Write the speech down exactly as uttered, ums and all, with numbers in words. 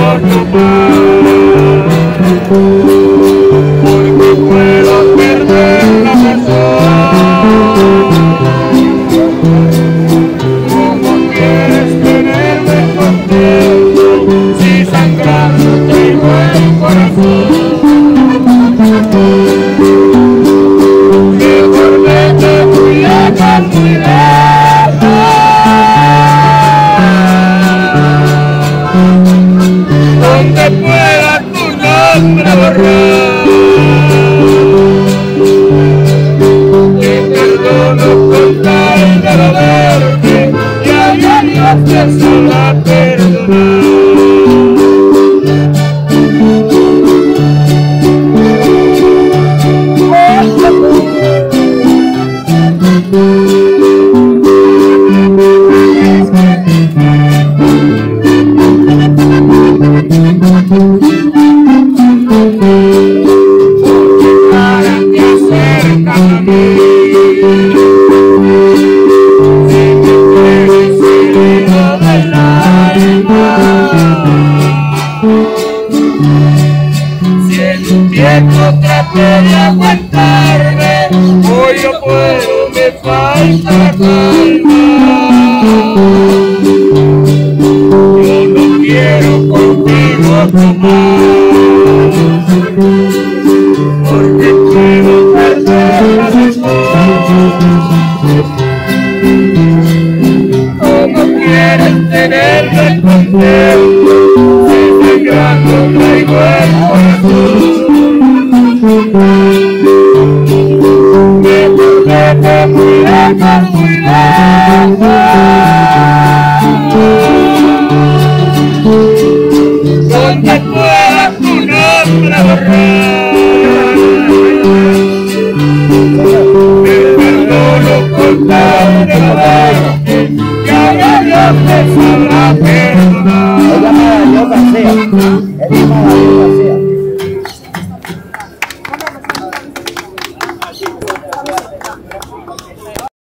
otro más, porque puedo perder la razón. ¿Cómo quieres tenerme contento si sangrando tengo el corazón? Mejor vete muy lejos, muy lejos, donde pueda tu nombre borrar. Te perdono con tal de no verte, y a Dios te sabrá perdonar. Traté de aguantarme, hoy no puedo, me falta la calma. Yo no quiero contigo otro más, porque puedo perder la razón. ¿Cómo quieres tenerme contento si sangrando traigo el corazón? Mejor vete muy lejos, muy lejos, donde pueda tu nombre borrar. Te perdono con tal de no verte, que ahora Dios te sabrá perdonar.